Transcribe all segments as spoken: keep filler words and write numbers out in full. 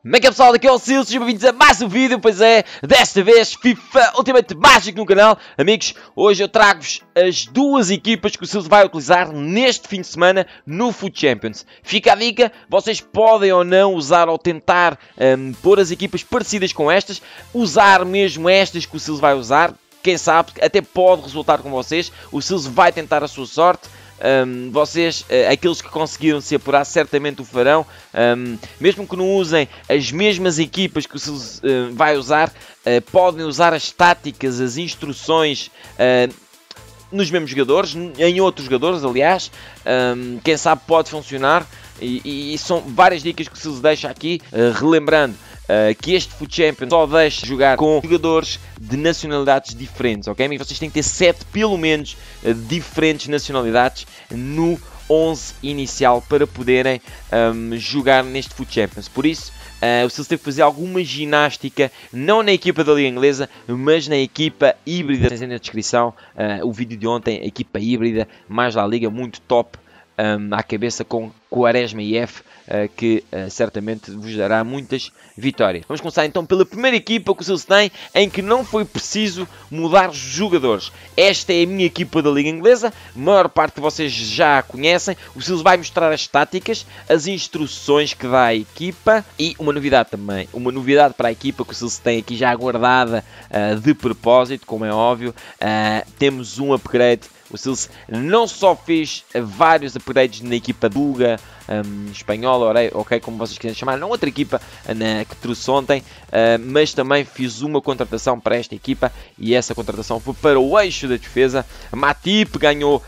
Como é que é, pessoal? Daqui é o Silvio, sejam bem-vindos a mais um vídeo, pois é, desta vez FIFA Ultimate Mágico no canal. Amigos, hoje eu trago-vos as duas equipas que o Silvio vai utilizar neste fim de semana no Foot Champions. Fica a dica, vocês podem ou não usar ou tentar um, pôr as equipas parecidas com estas, usar mesmo estas que o Silvio vai usar. Quem sabe, até pode resultar com vocês, o Silvio vai tentar a sua sorte. Um, vocês, uh, aqueles que conseguiram se apurar, certamente o farão, um, mesmo que não usem as mesmas equipas que o Silvio uh, vai usar, uh, podem usar as táticas, as instruções uh, nos mesmos jogadores, em outros jogadores, aliás, um, quem sabe pode funcionar, e, e são várias dicas que o Silvio deixa aqui, uh, relembrando Uh, que este Foot Champions só deixa jogar com jogadores de nacionalidades diferentes, ok? Mas vocês têm que ter sete, pelo menos, uh, diferentes nacionalidades no onze inicial para poderem um, jogar neste Foot Champions. Por isso, uh, o Silvio teve que fazer alguma ginástica, não na equipa da Liga Inglesa, mas na equipa híbrida. Tens aí na descrição uh, o vídeo de ontem, a equipa híbrida, mais da Liga, muito top, um, à cabeça com Quaresma e F, uh, que uh, certamente vos dará muitas vitórias. Vamos começar então pela primeira equipa que o Silvio tem, em que não foi preciso mudar jogadores. Esta é a minha equipa da Liga Inglesa, a maior parte de vocês já a conhecem. O Silvio vai mostrar as táticas, as instruções que dá à equipa e uma novidade também. Uma novidade para a equipa que o Silvio tem aqui já guardada uh, de propósito, como é óbvio. Uh, temos um upgrade. O Silvio não só fez vários upgrades na equipa Duga, um, espanhola, ok, como vocês quiserem chamar, não outra equipa na, que trouxe ontem, uh, mas também fiz uma contratação para esta equipa e essa contratação foi para o eixo da defesa. Matip ganhou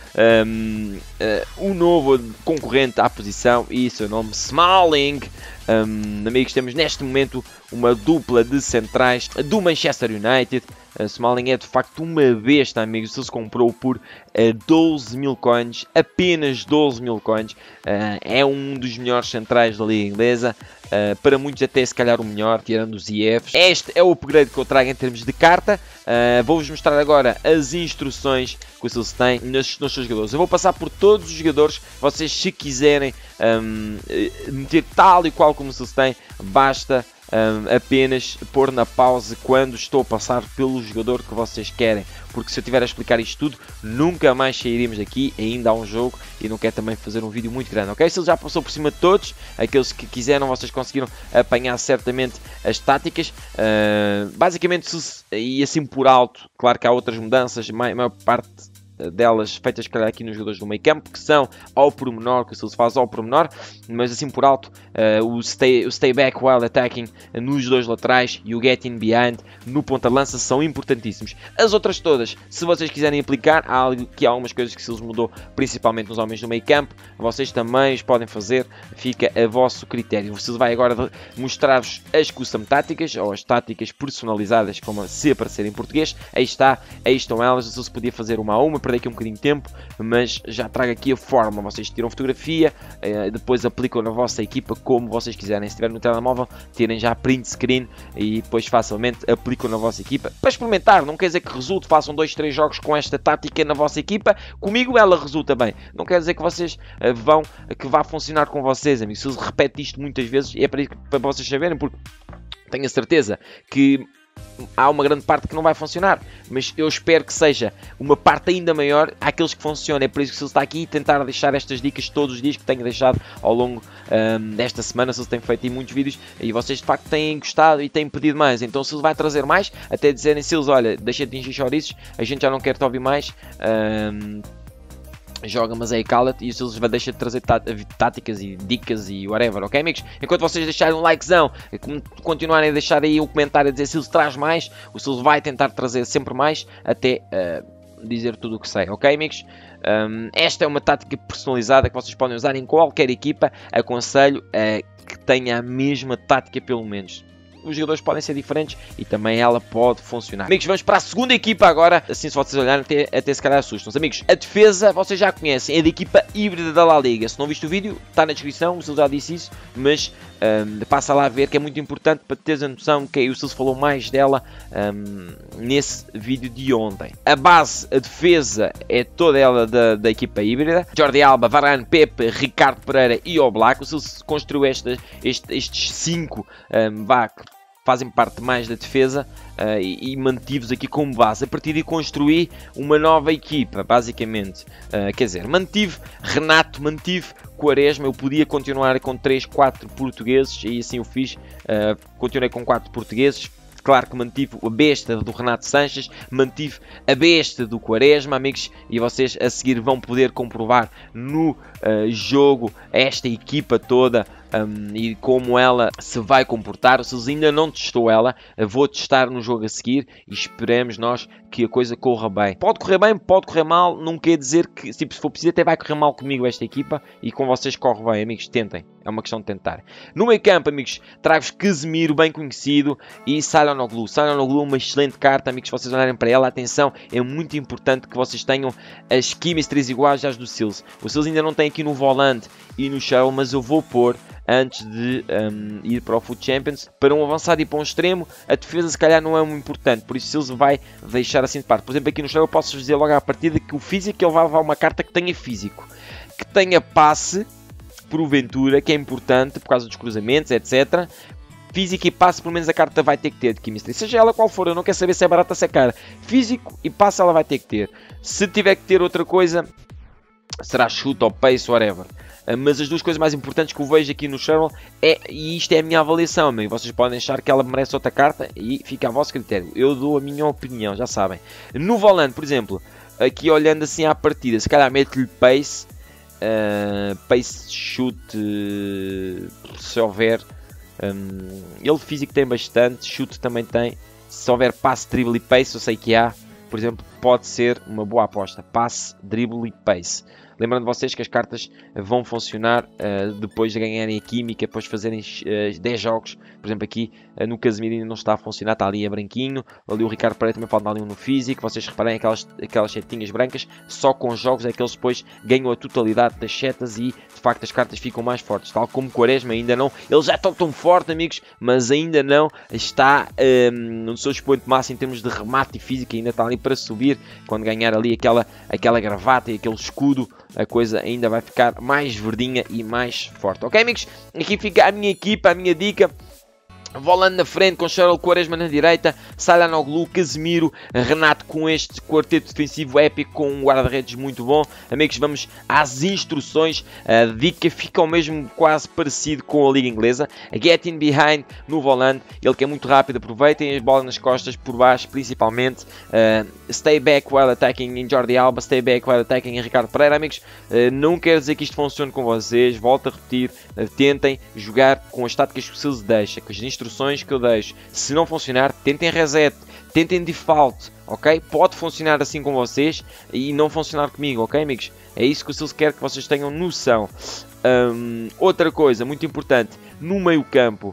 um, uh, um novo concorrente à posição e seu nome Smalling. Um, amigos, temos neste momento uma dupla de centrais do Manchester United. Uh, Smalling é de facto uma besta, amigos. Se comprou por uh, doze mil coins, apenas doze mil coins. Uh, é um dos melhores centrais da Liga Inglesa. Uh, para muitos até se calhar o melhor, tirando os I Fs. Este é o upgrade que eu trago em termos de carta. Uh, Vou-vos mostrar agora as instruções que o Silvio tem nos, nos seus jogadores. Eu vou passar por todos os jogadores. Vocês, se quiserem um, meter tal e qual como o Silvio tem, basta um, apenas pôr na pause quando estou a passar pelo jogador que vocês querem. Porque se eu estiver a explicar isto tudo, nunca mais sairíamos daqui. Ainda há um jogo e não quero também fazer um vídeo muito grande, ok? Se ele já passou por cima de todos, aqueles que quiseram, vocês conseguiram apanhar certamente as táticas. Uh, basicamente, se, e assim por alto, claro que há outras mudanças, a maior parte delas feitas calhar aqui nos jogadores do meio campo, que são ao pormenor, que o Silvio faz ao pormenor, mas assim por alto, uh, o, stay, o stay back while attacking uh, nos dois laterais e o get in behind no ponta-lança são importantíssimos. As outras todas, se vocês quiserem aplicar, há aqui algumas coisas que o Silvio mudou, principalmente nos homens do meio campo, vocês também os podem fazer, fica a vosso critério. O Silvio vai agora mostrar-vos as custom táticas, ou as táticas personalizadas, como se aparecer em português. Aí está, aí estão elas. O Silvio podia fazer uma a uma, perder aqui um bocadinho de tempo, mas já trago aqui a forma. Vocês tiram fotografia, eh, depois aplicam na vossa equipa como vocês quiserem. Se estiver no telemóvel, tirem já print screen e depois facilmente aplicam na vossa equipa para experimentar. Não quer dizer que resulte, façam dois, três jogos com esta tática na vossa equipa. Comigo ela resulta bem. Não quer dizer que vocês eh, vão, que vá funcionar com vocês, amigos. Se repete isto muitas vezes, é para, para vocês saberem, porque tenho a certeza que há uma grande parte que não vai funcionar, mas eu espero que seja uma parte ainda maior àqueles que funcionam. É por isso que o Silvio está aqui e tentar deixar estas dicas todos os dias que tenho deixado ao longo um, desta semana. O Silvio tem feito em muitos vídeos e vocês de facto têm gostado e têm pedido mais, então o Silvio vai trazer mais, até dizerem: Silvio, olha, deixa de encher chouriços, a gente já não quer te ouvir mais. Um, joga, mas aí cala-te, e o Silvio vai deixar de trazer tá táticas e dicas e whatever, ok, amigos? Enquanto vocês deixarem um likezão, continuarem a deixar aí o comentário a dizer Silvio traz mais, o Silvio vai tentar trazer sempre mais, até uh, dizer tudo o que sei, ok, amigos? Um, esta é uma tática personalizada que vocês podem usar em qualquer equipa. Aconselho uh, que tenha a mesma tática pelo menos. os jogadores podem ser diferentes e também ela pode funcionar. Amigos, vamos para a segunda equipa agora, assim se vocês olharem até, até se calhar assustam-se. Amigos, a defesa vocês já conhecem, é da equipa híbrida da La Liga. Se não viste o vídeo, está na descrição, o Silvio já disse isso, mas um, passa lá a ver que é muito importante para teres a noção que o Silvio falou mais dela um, nesse vídeo de ontem. A base, a defesa é toda ela da, da equipa híbrida. Jordi Alba, Varane, Pepe, Ricardo Pereira e Oblak. O Silvio construiu esta, este, estes cinco um, vá, fazem parte mais da defesa uh, e, e mantive-os aqui como base. A partir de construir uma nova equipa, basicamente. Uh, quer dizer, mantive Renato, mantive Quaresma. Eu podia continuar com três, quatro portugueses e assim o fiz. Uh, continuei com quatro portugueses. Claro que mantive a besta do Renato Sanches, mantive a besta do Quaresma, amigos, e vocês a seguir vão poder comprovar no uh, jogo esta equipa toda um, e como ela se vai comportar. Se ainda não testou ela, vou testar no jogo a seguir e esperemos nós que a coisa corra bem. Pode correr bem, pode correr mal, não quer dizer que, tipo, se for preciso, até vai correr mal comigo esta equipa e com vocês corre bem, amigos, tentem. É uma questão de tentar. No meio campo, amigos, trago-vos Casemiro, bem conhecido, e Çalhanoğlu. Çalhanoğlu é uma excelente carta, amigos, se vocês olharem para ela, atenção, é muito importante que vocês tenham as chemistries iguais às do Sills. O Sills ainda não tem aqui no volante e no Cheryl, mas eu vou pôr antes de um, ir para o Foot Champions, para um avançado e para um extremo. A defesa se calhar não é muito importante, por isso o Sills vai deixar assim de parte. Por exemplo, aqui no Cheryl eu posso dizer logo à partida que o físico ele vai levar uma carta que tenha físico, que tenha passe, porventura, que é importante por causa dos cruzamentos, etcétera. Físico e passe, pelo menos a carta vai ter que ter de chemistry. Seja ela qual for, eu não quero saber se é barata ou se é cara. Físico e passe ela vai ter que ter. Se tiver que ter outra coisa, será chute ou pace, whatever. Mas as duas coisas mais importantes que eu vejo aqui no Cheryl é, e isto é a minha avaliação, amigo. Vocês podem achar que ela merece outra carta e fica a vosso critério. Eu dou a minha opinião, já sabem. No volante, por exemplo, aqui olhando assim à partida, se calhar mete-lhe pace. Uh, pace, chute, se houver, um, ele físico tem bastante, chute também tem, se houver passe, dribble e pace, eu sei que há, por exemplo, pode ser uma boa aposta, passe, dribble e pace. Lembrando vocês que as cartas vão funcionar uh, depois de ganharem a química, depois de fazerem uh, dez jogos. Por exemplo, aqui uh, no Casemiro ainda não está a funcionar, está ali a branquinho. Ali o Ricardo Pereira também pode dar ali um no físico. Vocês reparem aquelas, aquelas setinhas brancas, só com os jogos é que eles depois ganham a totalidade das setas e de facto as cartas ficam mais fortes. Tal como o Quaresma ainda não, ele já está tão forte, amigos, mas ainda não está um, no seu expoente máximo em termos de remate e física, ainda está ali para subir. Quando ganhar ali aquela, aquela gravata e aquele escudo, a coisa ainda vai ficar mais verdinha e mais forte. Ok, amigos? Aqui fica a minha equipa, a minha dica. Volante na frente, com Cheryl, Quaresma na direita, Çalhanoğlu, Casemiro, Renato, com este quarteto defensivo épico, com um guarda-redes muito bom. Amigos, vamos às instruções. A dica fica ao mesmo quase parecido com a Liga Inglesa. Get in behind no volante, ele que é muito rápido, aproveitem as bolas nas costas, por baixo principalmente. Uh, stay back while attacking em Jordi Alba, stay back while attacking em Ricardo Pereira. Amigos, uh, não quero dizer que isto funcione com vocês, volto a repetir, uh, tentem jogar com as táticas que o Sills deixa, com as instruções que eu deixo. Se não funcionar, tentem reset, tentem default, ok? Pode funcionar assim com vocês e não funcionar comigo, ok, amigos? É isso que o Sills quer que vocês tenham noção. Um, outra coisa muito importante, no meio campo,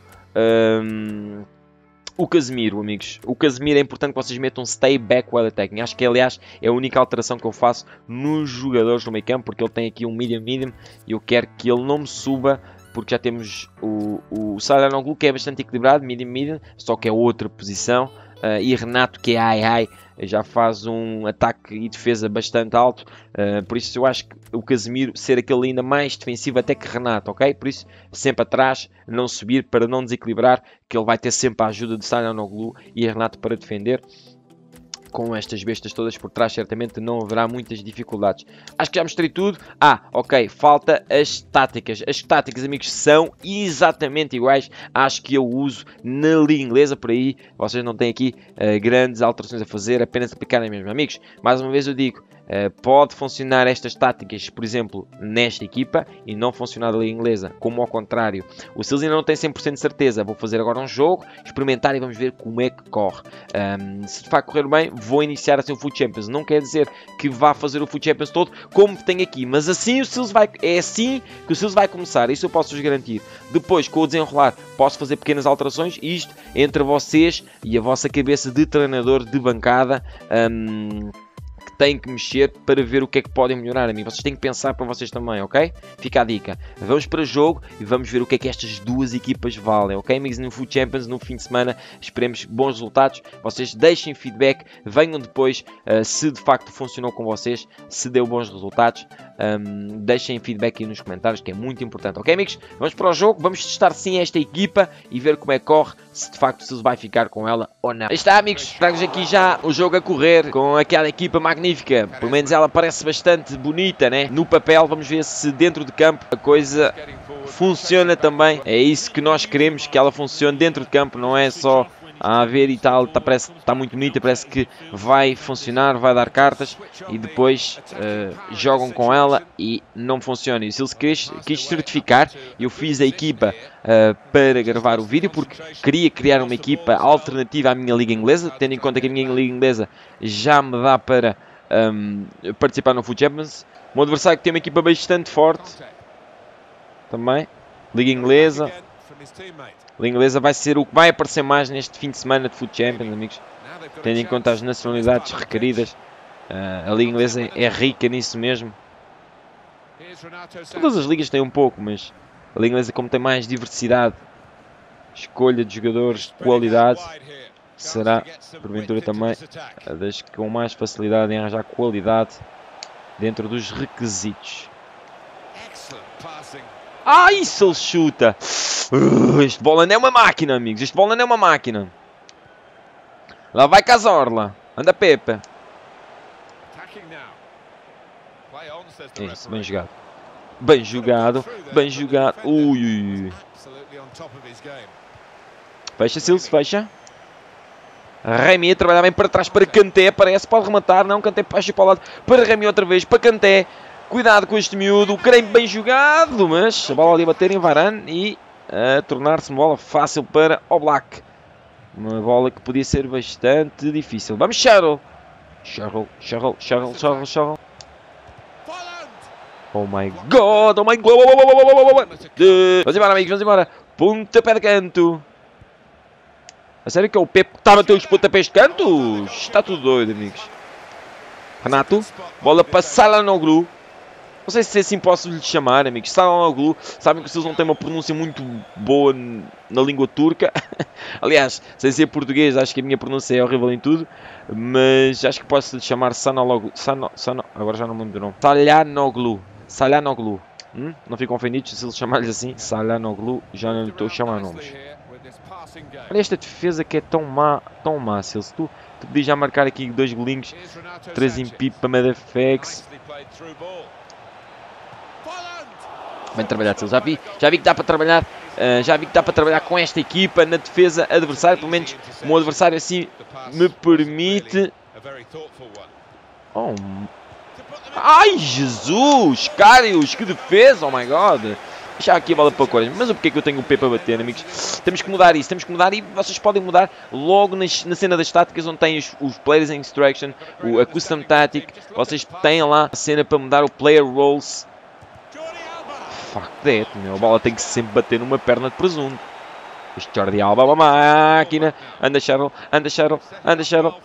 um, o Casemiro, amigos. O Casemiro é importante que vocês metam stay back while attacking. Acho que, aliás, é a única alteração que eu faço nos jogadores no meio campo, porque ele tem aqui um medium medium e eu quero que ele não me suba, porque já temos o, o Çalhanoğlu, que é bastante equilibrado, medium medium, só que é outra posição, uh, e Renato, que é high high, já faz um ataque e defesa bastante alto, uh, por isso eu acho que o Casemiro ser aquele ainda mais defensivo até que Renato, ok? Por isso sempre atrás, não subir para não desequilibrar, que ele vai ter sempre a ajuda de Çalhanoğlu e Renato para defender. Com estas bestas todas por trás, certamente não haverá muitas dificuldades. Acho que já mostrei tudo. Ah, ok, falta as táticas. As táticas, amigos, são exatamente iguais às que eu uso na Liga Inglesa. Por aí, vocês não têm aqui uh, grandes alterações a fazer, apenas aplicarem mesmo. Amigos, mais uma vez eu digo, Uh, pode funcionar estas táticas, por exemplo, nesta equipa e não funcionar da Liga Inglesa, como ao contrário. O Seals ainda não tem cem por cento de certeza. Vou fazer agora um jogo, experimentar e vamos ver como é que corre. Um, se de facto correr bem, vou iniciar assim o Foot Champions. Não quer dizer que vá fazer o Foot Champions todo como tem aqui, mas assim o Seals vai, é assim que o Seals vai começar. Isso eu posso vos garantir. Depois, com o desenrolar, posso fazer pequenas alterações. Isto entre vocês e a vossa cabeça de treinador de bancada. Um, Têm que mexer para ver o que é que podem melhorar a mim. Vocês têm que pensar para vocês também, ok? Fica a dica. Vamos para o jogo e vamos ver o que é que estas duas equipas valem, ok, amigos? No Foot Champions, no fim de semana, esperemos bons resultados. Vocês deixem feedback, venham depois uh, se de facto funcionou com vocês, se deu bons resultados. Um, deixem feedback aí nos comentários, que é muito importante, ok, amigos? Vamos para o jogo, vamos testar sim esta equipa e ver como é que corre, se de facto se vai ficar com ela ou não. Aí está, amigos, trago-vos aqui já o jogo a correr com aquela equipa magnífica. Pelo menos ela parece bastante bonita, né? No papel, vamos ver se dentro de campo a coisa funciona também. É isso que nós queremos, que ela funcione dentro de campo, não é só a ver e tal. Tá, parece que está muito bonita, parece que vai funcionar, vai dar cartas e depois uh, jogam com ela e não funciona. E se eles quis, quis certificar, eu fiz a equipa uh, para gravar o vídeo porque queria criar uma equipa alternativa à minha Liga Inglesa, tendo em conta que a minha Liga Inglesa já me dá para Um, participar no Foot Champions. Um adversário que tem uma equipa bastante forte também, Liga Inglesa. Liga Inglesa vai ser o que vai aparecer mais neste fim de semana de Foot Champions, amigos, tendo em conta as nacionalidades requeridas. uh, a Liga Inglesa é rica nisso mesmo. Todas as ligas têm um pouco, mas a Liga Inglesa, como tem mais diversidade, escolha de jogadores de qualidade, será, porventura, também das que com mais facilidade em arranjar qualidade dentro dos requisitos. Ah, isso ele chuta! Uh, este Boland é uma máquina, amigos. Este Boland é uma máquina. Lá vai Cazorla. Anda, Pepe. Isso, bem jogado. Bem jogado. Bem jogado. Ui, ui, ui. Fecha, Seals, fecha. Remy a trabalhar bem para trás para Kanté, parece, pode rematar, não, Kanté fecha para o lado, para Remy outra vez, para Kanté, cuidado com este miúdo, o creme bem jogado, mas a bola ali a bater em Varane e a tornar-se uma bola fácil para Oblak, uma bola que podia ser bastante difícil. Vamos, Cheryl, Cheryl, Cheryl, Cheryl, Cheryl, Cheryl. Oh my god, oh my god, vamos embora, amigos, vamos embora, pontapé de canto. A sério que é o Pepe que está a bater os pontapés de canto? Está tudo doido, amigos. Renato. Bola para Çalhanoğlu. Não sei se assim posso lhe chamar, amigos. Çalhanoğlu. Sabem que vocês não têm uma pronúncia muito boa na língua turca. Aliás, sem ser português, acho que a minha pronúncia é horrível em tudo. Mas acho que posso lhe chamar Çalhanoğlu. Agora já não me lembro do nome. Çalhanoğlu. Çalhanoğlu. Hum? Não ficam ofendidos se eles chamarem assim. Çalhanoğlu. Já não lhe estou a chamar nomes. Olha esta defesa que é tão má, tão má, se tu, tu podias já marcar aqui dois golinhos, três em pipa, Medafex. Bem trabalhado, Seals. Já vi, já vi que dá para trabalhar, uh, já vi que dá para trabalhar com esta equipa na defesa adversária, pelo menos o meu adversário assim me permite. Oh. Ai, Jesus! Karius, que defesa, oh my god! Deixar aqui a bola para Quaresma. Mas o porquê que eu tenho o P para bater, amigos? Temos que mudar isso. Temos que mudar e vocês podem mudar logo nas, na cena das táticas, onde tem os, os Players in Instruction, o, a Custom Tactic. Vocês têm lá a cena para mudar o Player Roles. Fuck that, meu. A bola tem que sempre bater numa perna de presunto. Este Jordi Alba é uma máquina. Anda, Cheryl. Anda, Cheryl. Anda, Cheryl.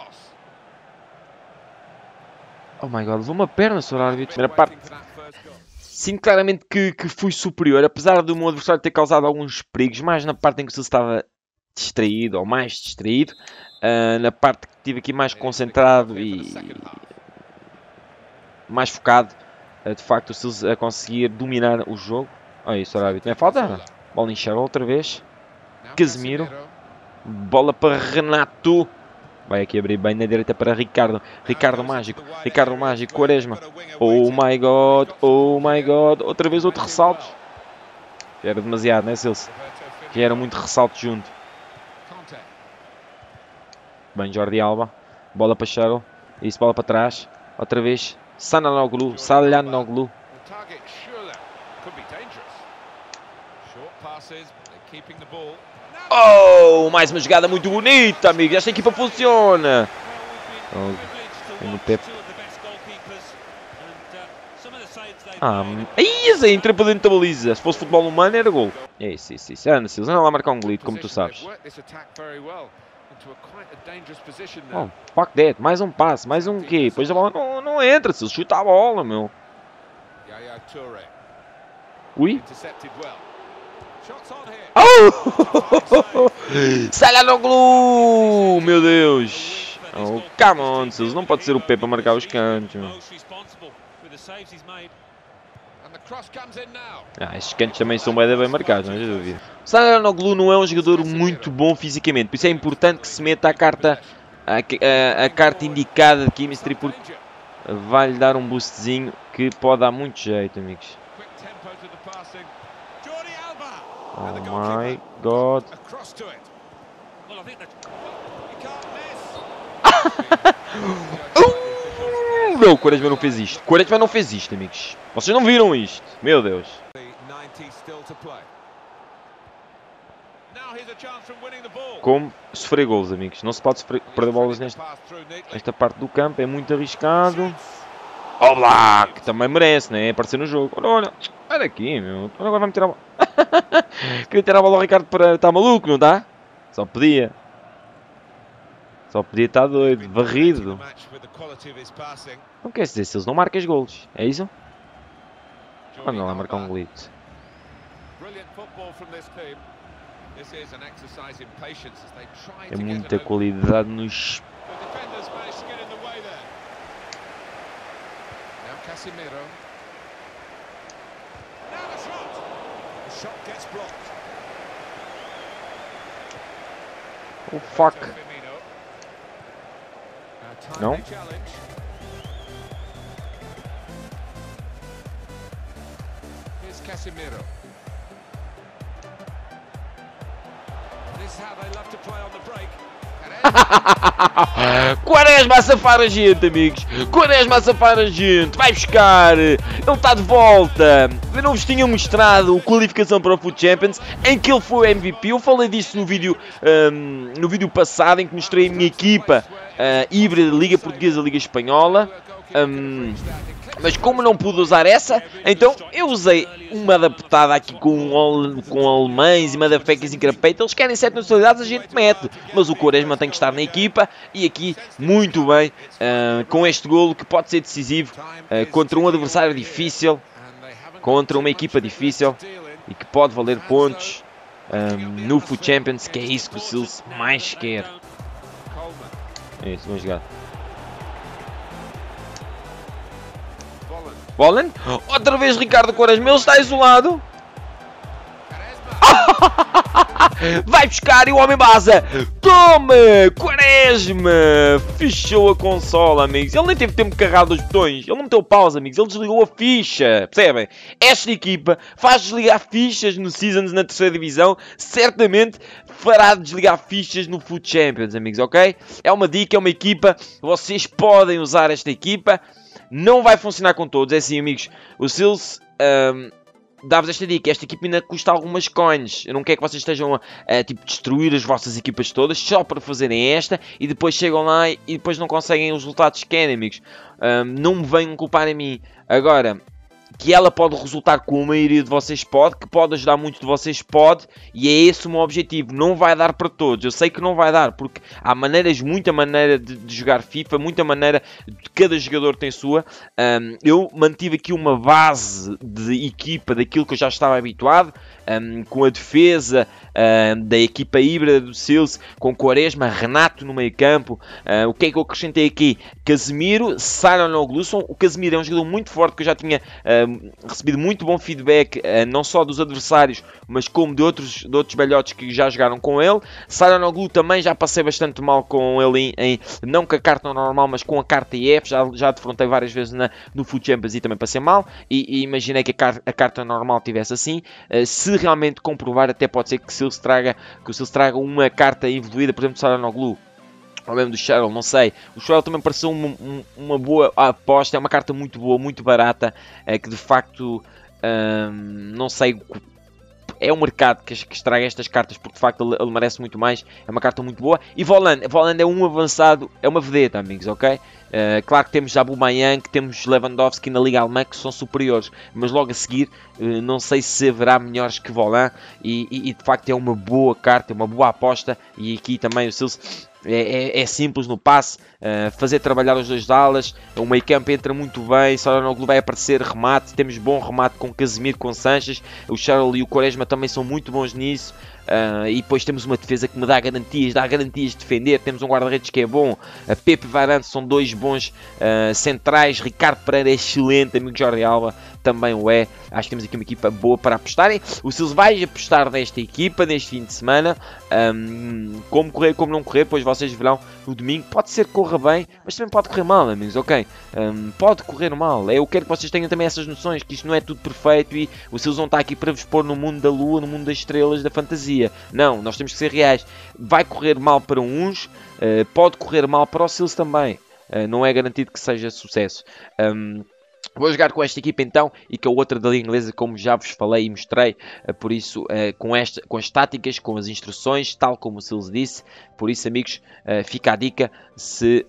Oh my god. Levou uma perna, senhor árbitro. Primeira parte. Sinto claramente que, que fui superior, apesar do meu adversário ter causado alguns perigos, mais na parte em que se estava distraído, ou mais distraído, uh, na parte que estive aqui mais concentrado e mais focado, uh, de facto, se a conseguir dominar o jogo. Olha isso, árbitro, não é falta? Bola em Cheryl outra vez, Casemiro, bola para Renato. Vai aqui abrir bem na direita para Ricardo. Ricardo Mágico. Ricardo Mágico. Quaresma. Oh my god. Oh my god. Outra vez outro ressalto. Já era demasiado, né, Seals? Já era muito ressalto junto. Bem, Jordi Alba. Bola para Cheryl. Isso, bola para trás. Outra vez. Çalhanoğlu. Çalhanoğlu. Oh, mais uma jogada muito bonita, amigos. Esta equipa funciona. Oh, no Pepe. Ah, isso aí, entra para dentro da baliza. Se fosse futebol humano era gol. É isso, isso, isso. Anda, Silas, anda lá marcar um golito, como tu sabes. Oh, fuck that. Mais um passe, mais um quê? Depois a bola não, não entra, Silas. Chuta a bola, meu. Ui. Oh! Çalhanoğlu! Meu Deus! Oh, come on, Silas. Não pode ser o Pepe a marcar os cantos, meu. Ah, estes cantos também são bem, bem marcados, não é dúvida. O Çalhanoğlu não é um jogador muito bom fisicamente, por isso é importante que se meta a carta, a, a, a carta indicada de chemistry, porque vai-lhe dar um boostzinho que pode dar muito jeito, amigos. Oh my god. Não, o Quaresma não fez isto. O Quaresma não fez isto, amigos. Vocês não viram isto. Meu Deus. Como sofrer golos, amigos. Não se pode sofrer, perder bolas nesta, nesta parte do campo. É muito arriscado. Oh, Black! Também merece, né? Aparecer no jogo. Olha, olha. Olha aqui, meu. Agora vai-me tirar a bola. Queria tirar a bola ao Ricardo para... Está maluco, não está? Só podia. Só podia estar doido. Varrido. Não quer dizer se eles não marcam os golos. É isso? Anda lá marcar um golito. É muita qualidade nos... Oh, fuck. Não? Casemiro. This is how they love to play on the break. Quaresma a safar a gente, amigos. Quaresma a safar a gente. Vai buscar. Ele está de volta. Eu não vos tinha mostrado a qualificação para o Foot Champions, em que ele foi o M V P. Eu falei disso no vídeo, um, no vídeo passado, em que mostrei a minha equipa uh, híbrida da Liga Portuguesa e Liga Espanhola. Um, mas como não pude usar essa, então eu usei uma adaptada aqui com, com alemães e madafecas e crapeita. Eles querem sete nacionalidades, a gente mete. Mas o Quaresma tem que estar na equipa. E aqui, muito bem, uh, com este golo que pode ser decisivo uh, contra um adversário difícil, contra uma equipa difícil e que pode valer pontos um, no Foot Champions, que é isso que o Silas mais quer. É isso, vamos jogar. Bolan? Outra vez Ricardo Quaresma, ele está isolado. Vai buscar e o homem baza. Toma! Quaresma! Fechou a consola, amigos. Ele nem teve tempo de carregar dos botões. Ele não meteu pausa, amigos. Ele desligou a ficha. Percebem? Esta equipa faz desligar fichas no Seasons na terceira divisão. Certamente fará desligar fichas no Foot Champions, amigos, ok? É uma dica, é uma equipa. Vocês podem usar esta equipa. Não vai funcionar com todos. É assim, amigos. O Silas... Um, dá-vos esta dica, esta equipa ainda custa algumas coins. Eu não quero que vocês estejam a, a tipo, destruir as vossas equipas todas só para fazerem esta e depois chegam lá e, e depois não conseguem os resultados que querem, amigos. Um, não me venham culpar a mim. Agora, que ela pode resultar com a maioria de vocês pode, que pode ajudar muito de vocês pode, e é esse o meu objetivo. Não vai dar para todos, eu sei que não vai dar, porque há maneiras, muita maneira de, de jogar FIFA, muita maneira, cada jogador tem sua. Um, eu mantive aqui uma base de equipa daquilo que eu já estava habituado, um, com a defesa um, da equipa híbrida do Silas, com Quaresma, Renato no meio campo. Uh, o que é que eu acrescentei aqui? Casemiro, Çalhanoğlu. O Casemiro é um jogador muito forte que eu já tinha uh, recebido muito bom feedback, uh, não só dos adversários, mas como de outros, de outros velhotes que já jogaram com ele. Çalhanoğlu também já passei bastante mal com ele, em, em, não com a carta normal, mas com a carta I F. Já, já defrontei várias vezes na, no Foot Champions e também passei mal. E, e imaginei que a, car a carta normal tivesse assim. Uh, se realmente comprovar, até pode ser que, se ele traga, que o Silas traga uma carta evoluída, por exemplo, de Çalhanoğlu. ou mesmo do Cheryl, não sei. O Cheryl também pareceu uma, uma boa aposta, é uma carta muito boa, muito barata, é, que de facto, hum, não sei, é o mercado que, que estraga estas cartas, porque de facto ele, ele merece muito mais, é uma carta muito boa. E Voland, Voland é um avançado, é uma vedeta, amigos, ok? Uh, claro que temos Aubameyang, que temos Lewandowski na Liga Alemã, que são superiores, mas logo a seguir, uh, não sei se haverá melhores que Voland, e, e, e de facto é uma boa carta, é uma boa aposta, e aqui também o Sills é, é, é simples no passe, uh, fazer trabalhar os dois alas, o meio campo entra muito bem, Çalhanoğlu vai aparecer remate, temos bom remate com Casemiro, com Sanches, o Cheryl e o Quaresma também são muito bons nisso. Uh, e depois temos uma defesa que me dá garantias, dá garantias de defender, temos um guarda-redes que é bom, a Pepe e Varane são dois bons uh, centrais, Ricardo Pereira é excelente, amigo Jordi Alba também o é, acho que temos aqui uma equipa boa para apostarem. O Sills vai apostar nesta equipa, neste fim de semana, um, como correr, como não correr, pois vocês verão no domingo, pode ser que corra bem, mas também pode correr mal, amigos, ok? Um, pode correr mal, eu quero que vocês tenham também essas noções, que isto não é tudo perfeito e o Sills não está aqui para vos pôr no mundo da lua, no mundo das estrelas, da fantasia. Não, nós temos que ser reais. Vai correr mal para uns, uh, pode correr mal para o Sills também. Uh, não é garantido que seja sucesso. Um, Vou jogar com esta equipa então e com a outra da Liga Inglesa, como já vos falei e mostrei, por isso com, esta, com as táticas, com as instruções, tal como o Sills disse. Por isso, amigos, fica a dica se...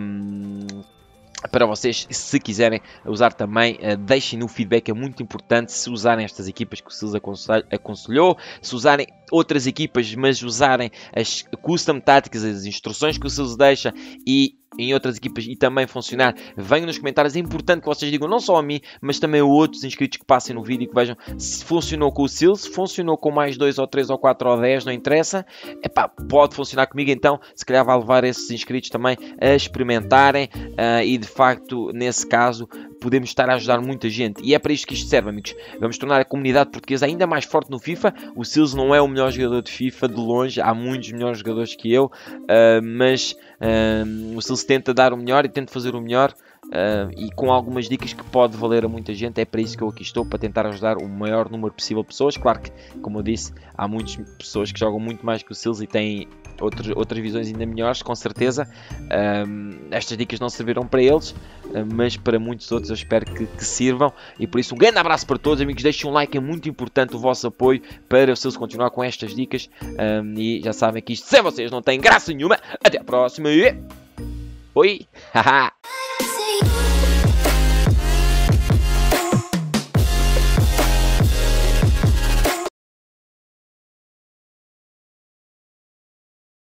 Um, para vocês, se quiserem usar também, uh, deixem no feedback, é muito importante se usarem estas equipas que o Sills aconselhou, se usarem outras equipas, mas usarem as custom táticas, as instruções que o Sills deixa e em outras equipas e também funcionar, venham nos comentários. É importante que vocês digam, não só a mim, mas também a outros inscritos que passem no vídeo e que vejam se funcionou com o Sills, se funcionou com mais dois ou três ou quatro ou dez, não interessa. Epá, pode funcionar comigo, então se calhar vai levar esses inscritos também a experimentarem uh, e de facto, nesse caso, podemos estar a ajudar muita gente. E é para isto que isto serve, amigos. Vamos tornar a comunidade portuguesa ainda mais forte no FIFA. O Sills não é o melhor jogador de FIFA, de longe. Há muitos melhores jogadores que eu. Uh, mas uh, o Sills tenta dar o melhor e tenta fazer o melhor. Uh, e com algumas dicas que pode valer a muita gente. É para isso que eu aqui estou, para tentar ajudar o maior número possível de pessoas. Claro que, como eu disse, há muitas pessoas que jogam muito mais que o Sills e têm outros, outras visões ainda melhores, com certeza. Um, estas dicas não serviram para eles, uh, mas para muitos outros eu espero que, que sirvam. E por isso um grande abraço para todos, amigos. Deixem um like, é muito importante o vosso apoio para o Sills continuar com estas dicas. Um, e já sabem que isto sem vocês não tem graça nenhuma. Até a próxima e... Oi! Haha!